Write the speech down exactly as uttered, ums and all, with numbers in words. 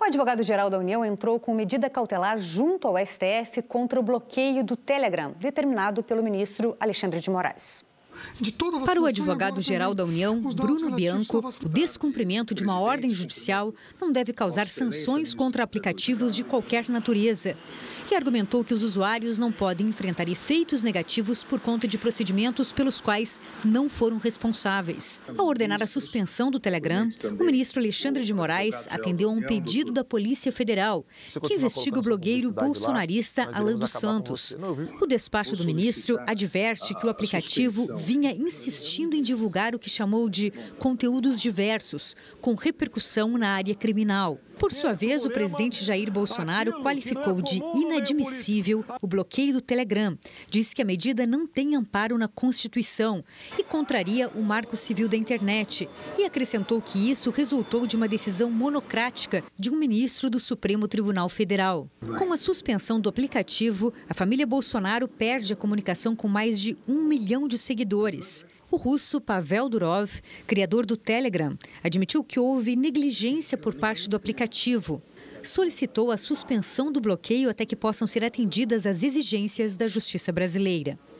O advogado-geral da União entrou com medida cautelar junto ao S T F contra o bloqueio do Telegram, determinado pelo ministro Alexandre de Moraes. Para o advogado-geral da União, Bruno Bianco, o descumprimento de uma ordem judicial não deve causar sanções contra aplicativos de qualquer natureza. E argumentou que os usuários não podem enfrentar efeitos negativos por conta de procedimentos pelos quais não foram responsáveis. Ao ordenar a suspensão do Telegram, o ministro Alexandre de Moraes atendeu a um pedido da Polícia Federal, que investiga o blogueiro bolsonarista Alan dos Santos. O despacho do ministro adverte que o aplicativo vinha insistindo em divulgar o que chamou de conteúdos diversos, com repercussão na área criminal. Por sua vez, o presidente Jair Bolsonaro qualificou de inadmissível o bloqueio do Telegram. Disse que a medida não tem amparo na Constituição e contraria o Marco Civil da Internet. E acrescentou que isso resultou de uma decisão monocrática de um ministro do Supremo Tribunal Federal. Com a suspensão do aplicativo, a família Bolsonaro perde a comunicação com mais de um milhão de seguidores. O russo Pavel Durov, criador do Telegram, admitiu que houve negligência por parte do aplicativo. Solicitou a suspensão do bloqueio até que possam ser atendidas as exigências da justiça brasileira.